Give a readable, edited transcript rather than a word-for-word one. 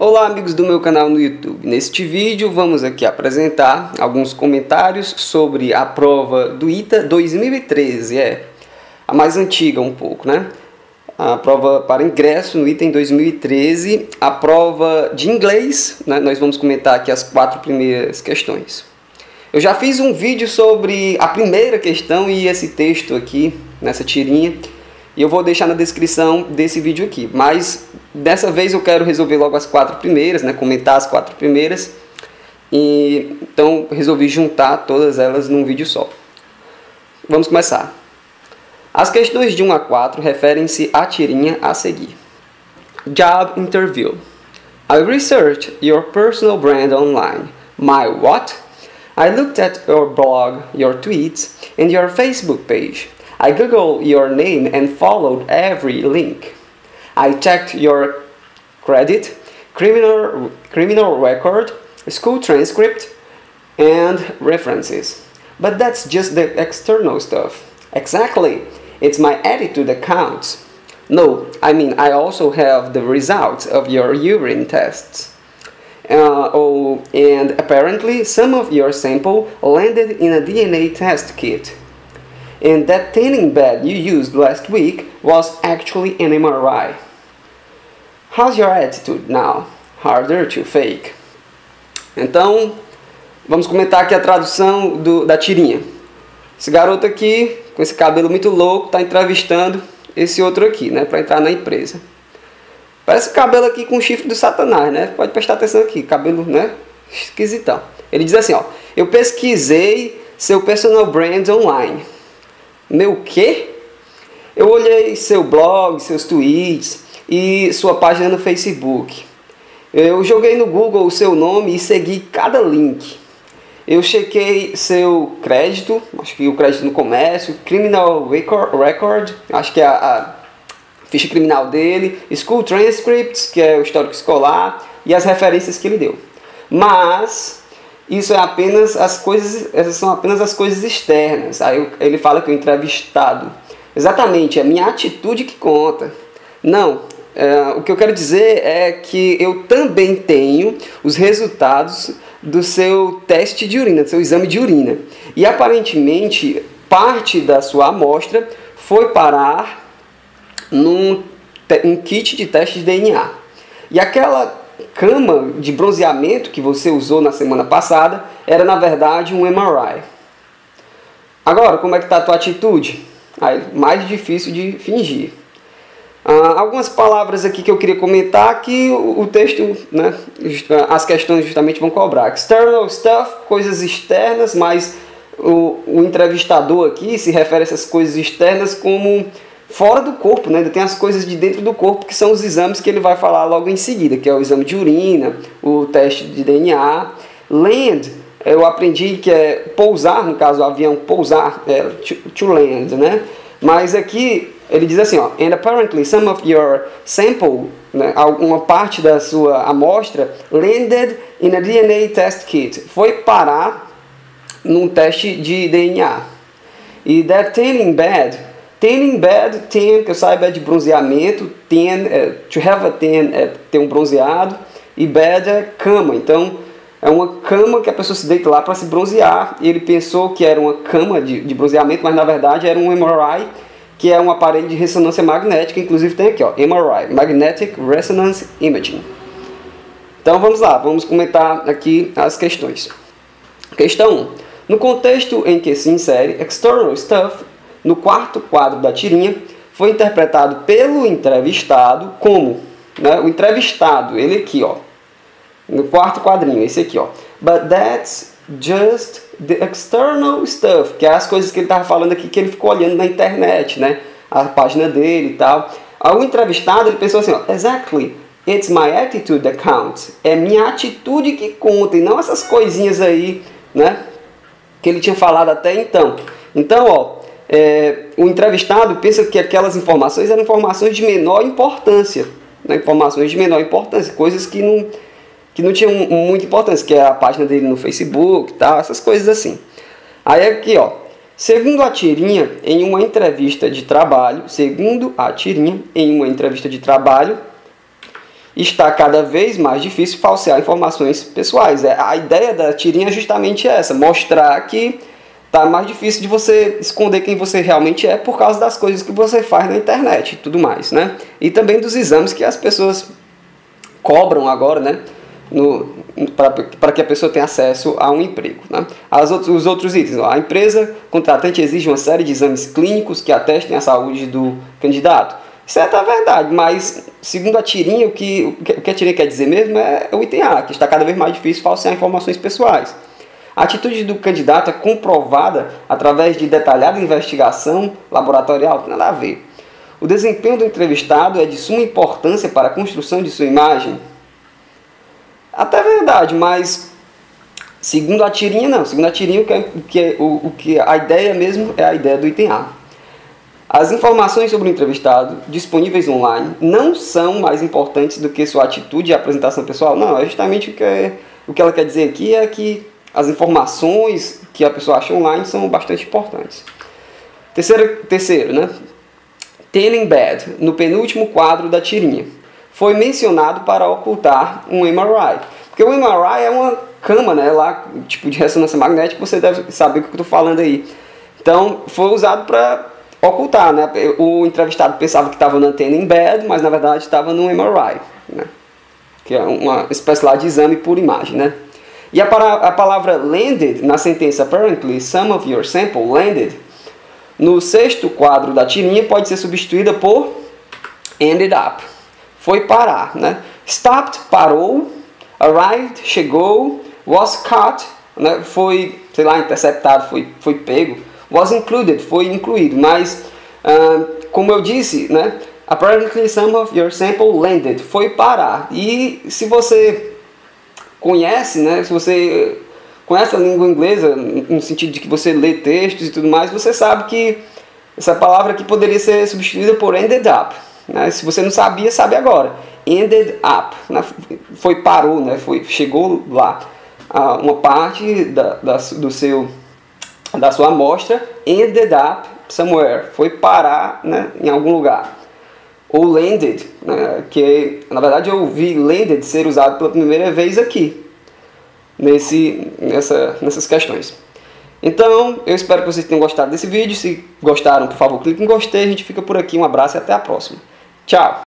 Olá amigos do meu canal no YouTube. Neste vídeo vamos aqui apresentar alguns comentários sobre a prova do ITA 2013, a mais antiga um pouco, né? A prova para ingresso no ITA em 2013, a prova de inglês, né? Nós vamos comentar aqui as 4 primeiras questões. Eu já fiz um vídeo sobre a primeira questão e esse texto aqui, nessa tirinha, e eu vou deixar na descrição desse vídeo aqui, mas dessa vez eu quero resolver logo as 4 primeiras, né? Comentar as 4 primeiras, e então resolvi juntar todas elas num vídeo só. Vamos começar. As questões de 1 a 4 referem-se à tirinha a seguir. Job interview. I researched your personal brand online. My what? I looked at your blog, your tweets, and your Facebook page. I googled your name and followed every link. I checked your credit, criminal record, school transcript, and references. But that's just the external stuff. Exactly. It's my attitude that counts. No, I mean I also have the results of your urine tests. And apparently some of your sample landed in a DNA test kit. And that tanning bed you used last week was actually an MRI. How's your attitude now? Harder to fake. Então, vamos comentar aqui a tradução da tirinha. Esse garoto aqui, com esse cabelo muito louco, está entrevistando esse outro aqui, né, para entrar na empresa. Parece o cabelo aqui com o chifre do Satanás, né? Pode prestar atenção aqui, cabelo, né, esquisitão. Ele diz assim, ó: eu pesquisei seu personal brand online. Meu quê? Eu olhei seu blog, seus tweets e sua página no Facebook. Eu joguei no Google o seu nome e segui cada link. Eu chequei seu crédito, acho que o crédito no comércio, criminal record, acho que é a ficha criminal dele, school transcripts, que é o histórico escolar, e as referências que ele deu. Mas isso é apenas as coisas, essas são apenas as coisas externas. Aí ele fala que o entrevistado, exatamente, é a minha atitude que conta. Não, o que eu quero dizer é que eu também tenho os resultados do seu teste de urina, do seu exame de urina. E aparentemente parte da sua amostra foi parar num kit de teste de DNA. E aquela cama de bronzeamento que você usou na semana passada era na verdade um MRI. Agora, como é que está a tua atitude? Aí, mais difícil de fingir. Algumas palavras aqui que eu queria comentar que o texto, né, as questões justamente vão cobrar. External stuff, coisas externas, mas o entrevistador aqui se refere a essas coisas externas como fora do corpo, né? Tem as coisas de dentro do corpo que são os exames que ele vai falar logo em seguida, que é o exame de urina, o teste de DNA. Land, eu aprendi que é pousar, no caso o avião pousar, to land, né? Mas aqui ele diz assim, ó, and apparently some of your sample, né, uma parte da sua amostra landed in a DNA test kit, foi parar num teste de DNA. E that tanning bed, tan, que eu saiba é de bronzeamento, tan, to have a tan é ter um bronzeado, e bed é cama, então é uma cama que a pessoa se deita lá para se bronzear. Ele pensou que era uma cama de bronzeamento, mas na verdade era um MRI, que é um aparelho de ressonância magnética, inclusive tem aqui, ó, MRI, Magnetic Resonance Imaging. Então vamos lá, vamos comentar aqui as questões. Questão 1. No contexto em que se insere external stuff, no quarto quadro da tirinha, foi interpretado pelo entrevistado como, né, o entrevistado, ele aqui, ó, no quarto quadrinho, esse aqui, ó, but that's just the external stuff, que é as coisas que ele estava falando aqui, que ele ficou olhando na internet, né, a página dele e tal. O entrevistado, ele pensou assim, ó, exactly, it's my attitude that counts, é minha atitude que conta, e não essas coisinhas aí, né, que ele tinha falado até então. Então, ó, o entrevistado pensa que aquelas informações eram informações de menor importância, né, informações de menor importância, coisas que não tinham muita importância, que é a página dele no Facebook, tal, essas coisas assim. Aí aqui, ó, segundo a tirinha, em uma entrevista de trabalho, está cada vez mais difícil falsear informações pessoais. A ideia da tirinha é justamente essa, mostrar que está mais difícil de você esconder quem você realmente é por causa das coisas que você faz na internet e tudo mais, né? E também dos exames que as pessoas cobram agora, né? Para que a pessoa tenha acesso a um emprego, né? Os outros itens, a empresa contratante exige uma série de exames clínicos que atestem a saúde do candidato. Isso é até verdade, mas segundo a tirinha, o que a tirinha quer dizer mesmo é o item A, que está cada vez mais difícil falsear informações pessoais. A atitude do candidato é comprovada através de detalhada investigação laboratorial, tem nada a ver. O desempenho do entrevistado é de suma importância para a construção de sua imagem. Até verdade, mas segundo a tirinha não. Segundo a tirinha, a ideia mesmo é a ideia do item A. As informações sobre o entrevistado disponíveis online não são mais importantes do que sua atitude e apresentação pessoal. Não, é justamente o que ela quer dizer aqui é que as informações que a pessoa acha online são bastante importantes. Terceiro, né? Telling bad, no penúltimo quadro da tirinha, foi mencionado para ocultar um MRI. Porque o MRI é uma cama, né? Lá, tipo de ressonância magnética, você deve saber o que eu estou falando aí. Então, foi usado para ocultar, né? O entrevistado pensava que estava no Telling bad, mas na verdade estava no MRI, né? Que é uma espécie lá de exame por imagem, né? E a palavra landed, na sentença apparently, some of your sample landed, no sexto quadro da tirinha pode ser substituída por ended up. Foi parar, né? Stopped, parou. Arrived, chegou. Was caught, né? Foi, sei lá, interceptado, foi pego. Was included, foi incluído. Mas, como eu disse, né? Apparently some of your sample landed. Foi parar. E se você conhece, né? Se você conhece a língua inglesa, no sentido de que você lê textos e tudo mais, você sabe que essa palavra aqui poderia ser substituída por ended up, né? Se você não sabia, sabe agora. Ended up, né? Parou, né? Chegou lá. Uma parte da sua amostra, ended up somewhere, foi parar, né, em algum lugar. Ou landed, né, que na verdade eu vi landed ser usado pela primeira vez aqui, nessas questões. Então, eu espero que vocês tenham gostado desse vídeo. Se gostaram, por favor, clique em gostei. A gente fica por aqui. Um abraço e até a próxima. Tchau!